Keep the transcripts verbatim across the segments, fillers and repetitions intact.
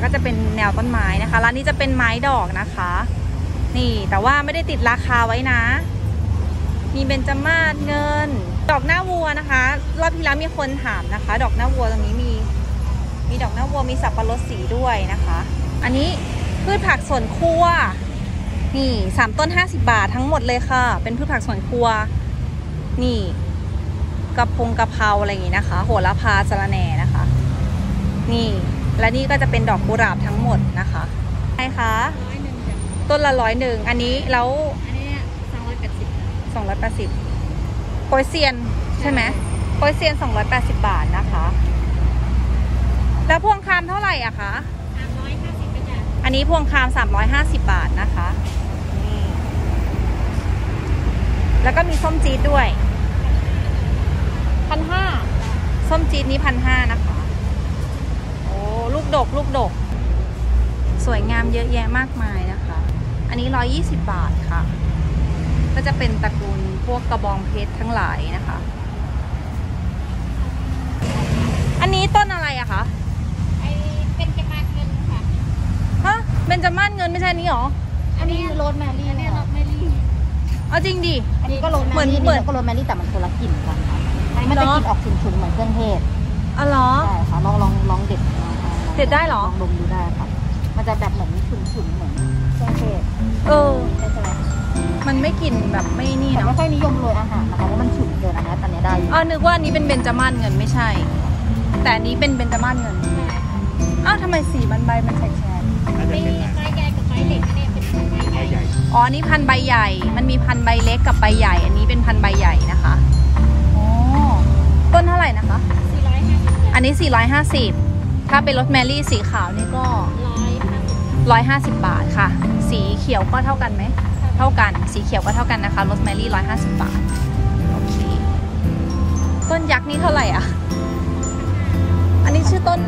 ก็จะเป็นแนวต้นไม้นะคะร้านนี้จะเป็นไม้ดอกนะคะนี่แต่ว่าไม่ได้ติดราคาไว้นะมีเบญจมาศเงินดอกหน้าวัวนะคะรอบที่แล้วมีคนถามนะคะดอกหน้าวัวตรงนี้มีมีดอกหน้าวัวมีสับปะรดสีด้วยนะคะอันนี้พืชผักสวนครัวนี่สามต้นห้าสิบบาททั้งหมดเลยค่ะเป็นพืชผักสวนครัวนี่กระพงกระเพราอะไรอย่างงี้นะคะโหระพาสะระแหน่นะคะนี่และนี่ก็จะเป็นดอกกุหลาบทั้งหมดนะคะใช่คะต้นละร้อยหนึ่งอันนี้แล้วอันนี้สองร้อยแปดสิบสองร้อยแปดสิบโปยเซียนใช่ไหมโปยเซียนสองร้อยแปดสิบบาทนะคะแล้วพวงคามเท่าไหร่อะคะสามร้อยห้าสิบจ้ะอันนี้พวงคามสามร้อยห้าสิบบาทนะคะนี่แล้วก็มีส้มจี๊ดด้วยพันห้าส้มจี๊ดนี้พันห้านะคะโอ้ลูกดกลูกดกสวยงามเยอะแยะมากมายนะคะอันนี้ร้อยยี่สิบบาทค่ะก็จะเป็นตระกูลพวกกระบองเพชรทั้งหลายนะคะอันนี้ต้นอะไรอะคะไอเป็นเบญจมาศเงินค่ะฮะเบญจมาศเงินไม่ใช่นี้หรออันนี้โรสแมรี่อันนี้โรสแมรี่เอาจริงดิอันนี้ก็โรสแมรี่เหมือนก็โรสแมรี่แต่มันคนละกลิ่นกันค่ะมันจะกลิ่นออกฉุนๆเหมือนเครื่องเทศอ๋อเหรอใช่ค่ะลองลองลองเด็ดเด็ดได้หรอลองดมดูได้ค่ะมันจะแบบเหมือนฉุนๆเหมือนเครื่องเทศเออใช่ไหมมันไม่กลิ่นแบบไม่นี่เนาะไม่ค่อยนิยมโรยอาหารนะคะเพราะมันฉุนเกินนะคะตอนนี้ได้อ๋อนึกว่านี้เป็นเบญจมาศเงินไม่ใช่แต่อันนี้เป็นเบญจมาศเงินอ้าวทำไมสีมันใบมันแฉกๆมีใบใหญ่กับใบเล็กอันนี้เป็นใบใหญ่อ๋อนี่พันใบใหญ่มันมีพันใบเล็กกับใบใหญ่อันนี้เป็นพันใบใหญ่นะคะอ๋อต้นเท่าไหร่นะคะสี่ร้อยห้าสิบอันนี้สี่ร้อยห้าสิบถ้าเป็นโรสแมรี่สีขาวนี่ก็ร้อยห้าสิบร้อยห้าสิบบาทค่ะสีเขียวก็เท่ากันไหมเท่ากันสีเขียวก็เท่ากันนะคะโรสแมรี่ร้อยห้าสิบบาทโอเคต้นยักษ์นี่เท่าไหร่อ่ะอันนี้ชื่อต้น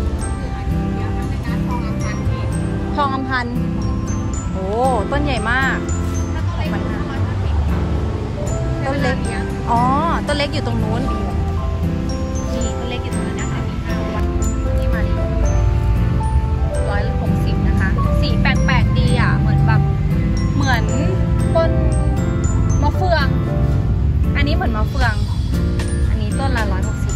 ทองอำพันธ์โอ้ต้นใหญ่มากต้นเล็กอ๋อต้นเล็กอยู่ตรงนู้นนี่ต้นเล็กอยู่ตรงนี้นะคะนี่มาร้อยหกสิบนะคะสีแปลกๆดีอ่ะเหมือนแบบเหมือนต้นมะเฟืองอันนี้เหมือนมะเฟืองอันนี้ต้นละร้อยหกสิบ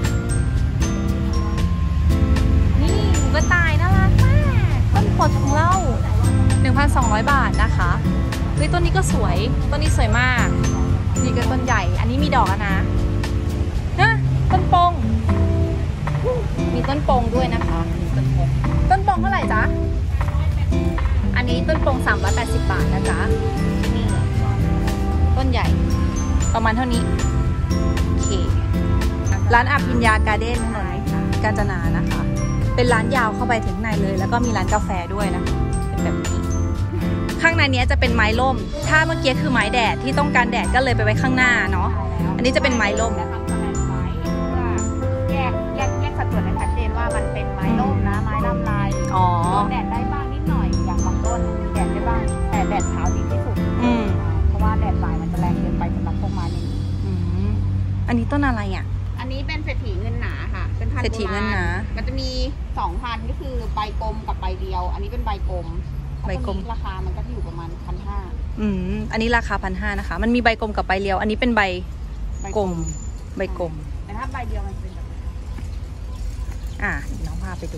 นี่หมูกระต่ายน่ารักมากต้นโพธิ์ของเราหนึ่งพันสองร้อยบาทนะคะเฮ้ยต้นนี้ก็สวยต้นนี้สวยมากนี่ก็ต้นใหญ่อันนี้มีดอกนะฮะต้นปงมีต้นปงด้วยนะคะต้นปงต้นปงเท่าไหร่จ๊ะอันนี้ต้นปงสามร้อยแปดสิบบาทนะจ๊ะนี่ต้นใหญ่ประมาณเท่านี้โอเคร้านอภิญญาการ์เด้นถนนกาญจนานะคะเป็นร้านยาวเข้าไปถึงในเลยแล้วก็มีร้านกาแฟด้วยนะคะเป็นแบบนี้ข้างในนี้จะเป็นไม้ร่มถ้าเมื่อกี้คือไม้แดดที่ต้องการแดดก็เลยไปไว้ข้างหน้าเนาะอันนี้จะเป็นไม้ร่มแยกแยกแยกสัดส่วนให้ชัดเจนว่ามันเป็นไม้ร่มนะไม้ลำลายอ๋อแดดได้บ้างนิดหน่อยอย่างบางต้นแดดได้บ้างแต่แดดเช้าดีที่สุดเพราะว่าแดดบ่ายมันจะแรงเกินไปสำหรับพวกไม้นี้อันนี้ต้นอะไรอ่ะอันนี้เป็นเศรษฐีเงินหนาค่ะเป็นพันธุ์โบราณมันจะมีสองพันก็คือใบกลมกับใบเดียวอันนี้เป็นใบกลมใบกลมราคามันก็จะอยู่ประมาณพันห้าอืมอันนี้ราคาพันห้านะคะมันมีใบกลมกับใบเดียวอันนี้เป็นใบกลมใบกลมแต่ถ้าใบเดียวมันเป็นแบบอ่ะน้องพาไปดู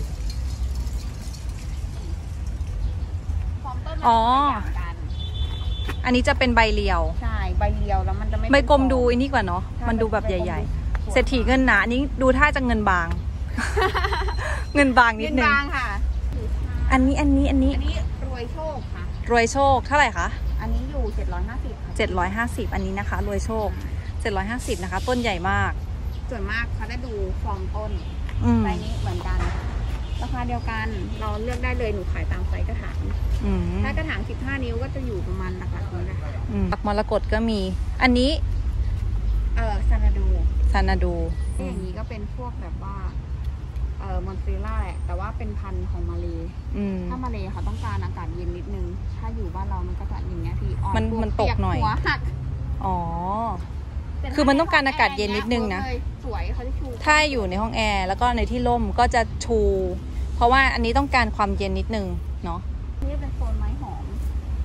อ๋ออันนี้จะเป็นใบเรียวใช่ใบเรียวแล้วมันจะไม่ใบกลมดูอันนี้กว่าเนาะมันดูแบบใหญ่ๆเศรษฐีเงินหนาอันนี้ดูท่าจะเงินบาง เงินบางนิดนึงเงินบางค่ะอันนี้อันนี้อันนี้อันนี้รวยโชคค่ะรวยโชคเท่าไหร่คะอันนี้อยู่เจ็ดร้อยห้าสิบเจ็ดร้อยห้าสิบอันนี้นะคะรวยโชคเจ็ดร้อยห้าสิบนะคะต้นใหญ่มากส่วนมากเขาได้ดูฟอร์มต้นใบนี้เหมือนกันราคาเดียวกันเราเลือกได้เลยหนูขายตามไซส์กระถางถ้ากระถางสิบห้านิ้วก็จะอยู่ประมาณหลักๆนี้นะคะปักมรกตก็มีอันนี้เออซานาดูซานาดูอย่างนี้ก็เป็นพวกแบบว่าเออมอนสเตล่าแหละแต่ว่าเป็นพันธุ์ของมาเลถ้ามาเลเขาต้องการอากาศเย็นนิดนึงถ้าอยู่บ้านเรามันก็จะอย่างเงี้ยพี่มันมันตกหน่อยหัวหักอ๋อคือมันต้องการอากาศเย็นนิดนึงนะสวยเขาจะชูถ้าอยู่ในห้องแอร์แล้วก็ในที่ร่มก็จะชูเพราะว่าอันนี้ต้องการความเย็นนิดนึงเนาะนี่เป็นโซนไม้หอม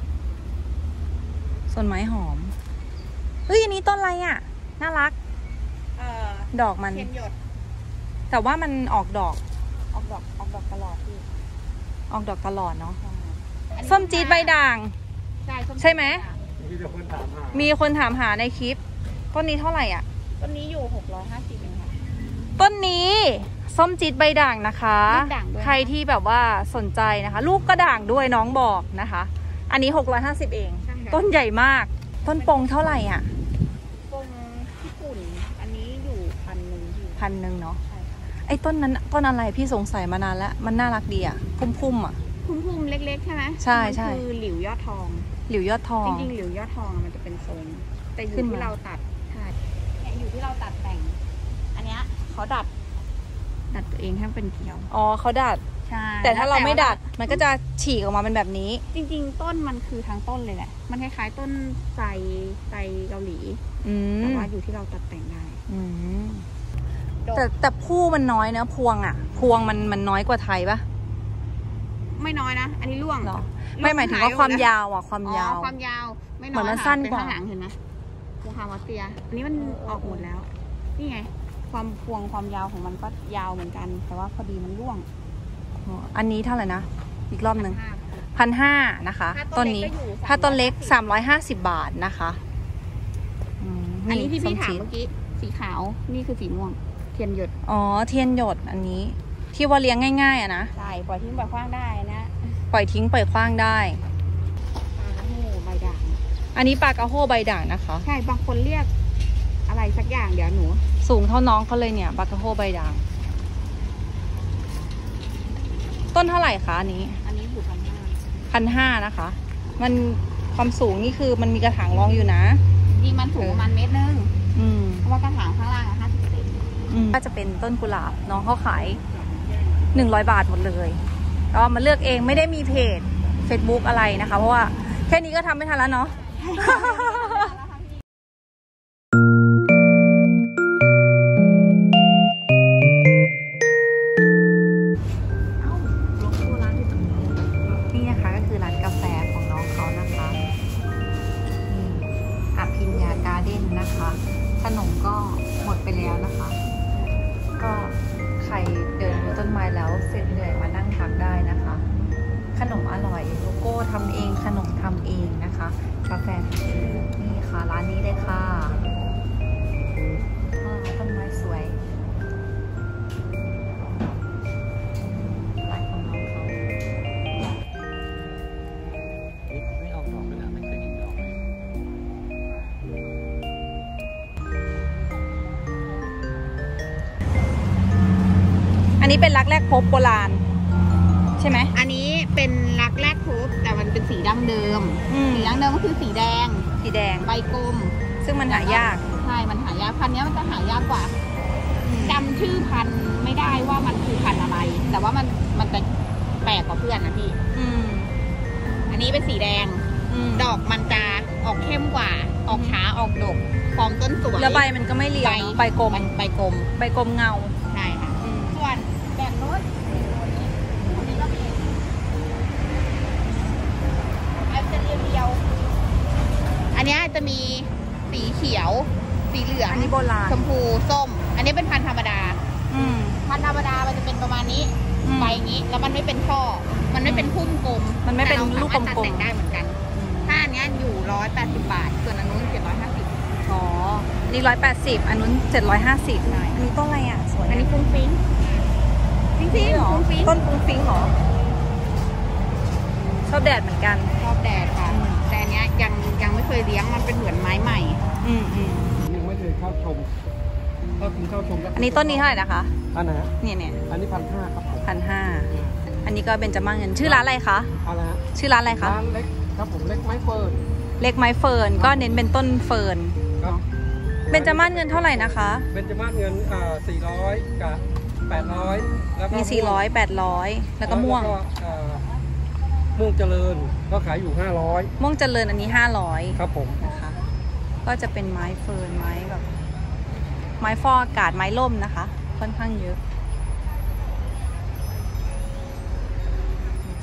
โซนไม้หอมเฮ้ยอันนี้ต้นอะไรอ่ะน่ารักเอ่อดอกมันเทียนหยดแต่ว่ามันออกดอกออกดอกออกดอกตลอดพี่ออกดอกตลอดเนาะส้มจี๊ดใบด่างใช่ใช่ไหมมีคนถามหามีคนถามหาในคลิปต้นนี้เท่าไหร่อ่ะต้นนี้อยู่หกร้อยห้าสิบเองค่ะต้นนี้ส้มจี๊ดใบด่างนะคะใครที่แบบว่าสนใจนะคะลูกก็ด่างด้วยน้องบอกนะคะอันนี้หกร้อยห้าสิบเองต้นใหญ่มากต้นปงเท่าไหร่อ่ะปงญี่ปุ่นอันนี้อยู่พันหนึ่งพันหนึ่งเนาะไอ้ต้นนั้นต้นอะไรพี่สงสัยมานานแล้วมันน่ารักดีอ่ะพุ่มๆอ่ะพุ่มๆเล็กๆใช่ไหมใช่ใช่คือหลิวยอดทองหลิวยอดทองจริงๆหลิวยอดทองมันจะเป็นทรงแต่อยู่ที่เราตัดใช่อยู่ที่เราตัดแต่งอันเนี้ยเขาดัดดัดตัวเองให้เป็นเขียวอ๋อเขาดัดใช่แต่ถ้าเราไม่ดัดมันก็จะฉีกออกมาเป็นแบบนี้จริงๆต้นมันคือทั้งต้นเลยแหละมันคล้ายๆต้นไทรไทรเกาหลีแต่ว่าอยู่ที่เราตัดแต่งได้แต่แต่ผู้มันน้อยเนะพวงอ่ะพวงมันมันน้อยกว่าไทยปะไม่น้อยนะอันนี้ร่วงหรอไม่หมายถึงว่าความยาวอ่ะความยาวความยาวไม่น้อยเหมือนมันสั้นกว่าข้างหลังเห็นไหมพวงคาวาเตียอันนี้มันออกหมดแล้วนี่ไงความพวงความยาวของมันก็ยาวเหมือนกันแต่ว่าพอดีมันร่วงอันนี้เท่าไหร่นะอีกรอบหนึ่งพันห้านะคะต้นนี้ถ้าต้นเล็กสามร้อยห้าสิบบาทนะคะอันนี้ที่พี่ถามเมื่อกี้สีขาวนี่คือสีม่วงเทียนหยดอ๋อเทียนหยดอันนี้ที่ว่าเลี้ยงง่ายๆอ่ะนะใช่ปล่อยทิ้งปล่อยขว้างได้นะปล่อยทิ้งปล่อยขว้างได้ปลากระโฮใบด่างอันนี้ปลากระโฮใบด่างนะคะใช่บางคนเรียกอะไรสักอย่างเดี๋ยวหนูสูงเท่าน้องเขาเลยเนี่ยปลากระโฮใบด่างต้นเท่าไหร่คะอันนี้อันนี้อยู่พันห้าพันห้านะคะมันความสูงนี่คือมันมีกระถางรองอยู่นะจริงมันสูงประมาณเมตรนึงเพราะว่ากระถางข้างล่างห้าสิบเซนก็จะเป็นต้นกุหลาบน้องเขาขายหนึ่งร้อยบาทหมดเลยก็มาเลือกเองไม่ได้มีเพจ Facebook อะไรนะคะเพราะว่าแค่นี้ก็ทำไม่ทันแล้วเนาะนี่นะคะก็คือร้านกาแฟของน้องเขานะคะนี่อภิญญาการ์เด้นนะคะขนมก็หมดไปแล้วนะคะก็ใครเดินดูต้นไม้แล้วเสร็จเหนื่อยมานั่งพักได้นะคะขนมอร่อยโลโก้ทำเองขนมทำเองนะคะกาแฟทำเองนี่ค่ะร้านนี้เลยค่ะต้นไม้สวยร้านของน้องเขาไม่ออกดอกเลยนะไม่เคยเห็นดอกอันนี้เป็นรักแรกพบโบราณใช่ไหมอันนี้เป็นรักแรกพบแต่มันเป็นสีดั้งเดิมสีดั้งเดิมก็คือสีแดงสีแดงใบกลมซึ่งมันหายากใช่มันหายากพันนี้มันจะหายากกว่าจำชื่อพันไม่ได้ว่ามันคือพันอะไรแต่ว่ามันมันจะแปลกกว่าเพื่อนนะพี่อันนี้เป็นสีแดงดอกมันจะออกเข้มกว่าออกช้าออกดกฟอร์มต้นสวยแล้วใบมันก็ไม่เรียวใบกลมใบกลมใบกลมเงาใช่ค่ะส่วนแบบโน้ตอันนี้ก็มีอันจะเรียวเรียวอันนี้จะมีสีเขียวสีเหลืองอันนี้โบราณชมพูส้มอันนี้เป็นพันธุ์ธรรมดาพันธุ์ธรรมดามันจะเป็นประมาณนี้ใบอย่างนี้แล้วมันไม่เป็นช่อมันไม่เป็นพุ่มกลมมันไม่เป็นลูกกลมแต่งได้เหมือนกันถ้าอันนี้อยู่ร้อยแปดสิบบาทส่วนอันนู้นเจ็ดร้อยห้าสิบอ๋อนี่ร้อยแปดสิบอันนู้นเจ็ดร้อยห้าสิบอันนี้ต้นอะไรอ่ะสวยอันนี้ฟุ้งฟิ้งจริงๆเหรอต้นฟุ้งฟิ้งเหรอชอบแดดเหมือนกันชอบแดดค่ะแต่อันนี้ยังยังไม่เคยเลี้ยงมันเป็นเหมือนไม้ใหม่อืมอืมยังไม่เคยเข้าชมเข้าชมเข้าชมอันนี้ต้นนี้เท่าไหร่นะคะอันไหนเนี่ยเนี่ยอันนี้พันห้าครับพันห้าอันนี้ก็เบญจมาศเงินชื่อร้านอะไรคะอะไรฮะชื่อร้านอะไรคะร้านเล็กครับผมเล็กไม้เฟิร์นเล็กไม้เฟิร์นก็เน้นเป็นต้นเฟิร์นเบญจมาศเงินเท่าไหร่นะคะเบญจมาศเงินอ่าสี่ร้อยกับแปดร้อยแล้วก็มีสี่ร้อยแปดร้อยแล้วก็ม่วงม่วงเจริญก็ขายอยู่ห้าร้อยม่วงเจริญอันนี้ห้าร้อยครับผมนะคะก็จะเป็นไม้เฟิร์นไม้แบบไม้ฟอกอากาศไม้ร่มนะคะค่อนข้างเยอะ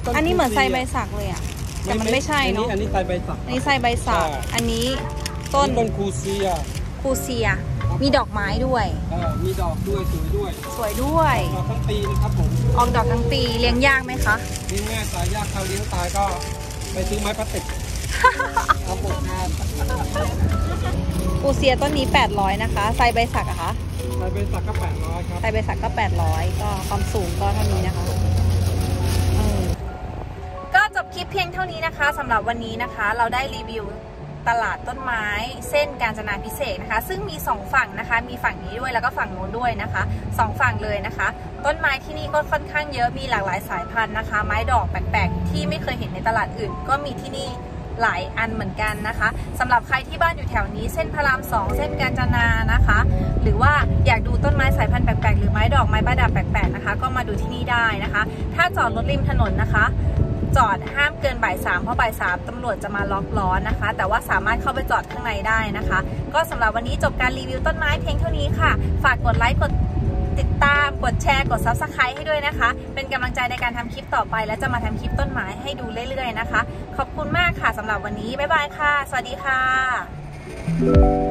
ต้อันนี้เหมือนไซคูซีใบสักเลยอ่ะแต่มันไม่ใช่เนาะอันนี้ไซใบสักอันนี้ไซใบสักอ่าอันนี้ต้นต้นคูเซียคูเซียมีดอกไม้ด้วยอ่ามีดอกด้วยสวยด้วยสวยด้วยดอกทั้งปีนะครับผมออกดอกทั้งปีเลี้ยงยากไหมคะเลี้ยงง่ายตายยากถ้าเลี้ยงตายก็ไปซื้อไม้พลาสติกครับผมครับคูเซียต้นนี้แปดร้อยนะคะไซใบสักอะคะไซใบสักก็แปดร้อยครับไซใบสักก็แปดร้อยก็ความสูงก็เท่านี้นะคะอืมก็จบคลิปเพียงเท่านี้นะคะสำหรับวันนี้นะคะเราได้รีวิวตลาดต้นไม้เส้นกาญจนาภิเษกนะคะซึ่งมีสองฝั่งนะคะมีฝั่งนี้ด้วยแล้วก็ฝั่งโน้นด้วยนะคะสองฝั่งเลยนะคะ ต้นไม้ที่นี่ก็ค่อนข้างเยอะมีหลากหลายสายพันธุ์นะคะ ไม้ดอกแปลกๆที่ไม่เคยเห็นในตลาดอื่นก็มีที่นี่หลายอันเหมือนกันนะคะสำหรับใครที่บ้านอยู่แถวนี้เส้นพระรามสองเส้นกาญจนานะคะ หรือว่าอยากดูต้นไม้สายพันธุ์แปลกๆหรือไม้ดอกไม้ประดับแปลกๆนะคะก็มาดูที่นี่ได้นะคะถ้าจอดรถริมถนนนะคะจอดห้ามเกินบ่ายสามเพราะบ่ายสามตำรวจจะมาล็อกล้อนะคะแต่ว่าสามารถเข้าไปจอดข้างในได้นะคะก็สำหรับวันนี้จบการรีวิวต้นไม้เพียงเท่านี้ค่ะฝากกดไลค์กดติดตามกดแชร์กด ซับสไครบ์ ให้ด้วยนะคะเป็นกำลังใจในการทำคลิปต่อไปและจะมาทำคลิปต้นไม้ให้ดูเรื่อยๆนะคะขอบคุณมากค่ะสำหรับวันนี้บ๊ายบายค่ะสวัสดีค่ะ